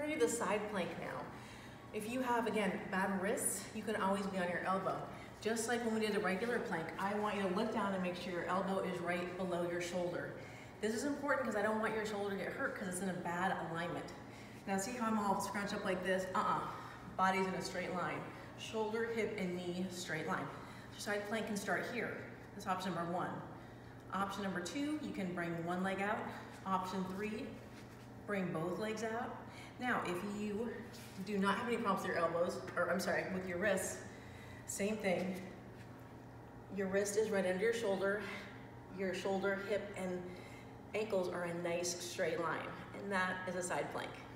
you the side plank now. If you have, again, bad wrists, you can always be on your elbow. Just like when we did a regular plank, I want you to look down and make sure your elbow is right below your shoulder. This is important because I don't want your shoulder to get hurt because it's in a bad alignment. Now see how I'm all scrunched up like this? Body's in a straight line. Shoulder, hip, and knee, straight line. Your side plank can start here. That's option number 1. Option number 2, you can bring one leg out. Option 3, bring both legs out. Now, if you do not have any problems with your elbows, or I'm sorry, with your wrists, same thing. Your wrist is right under your shoulder, hip, and ankles are a nice straight line, and that is a side plank.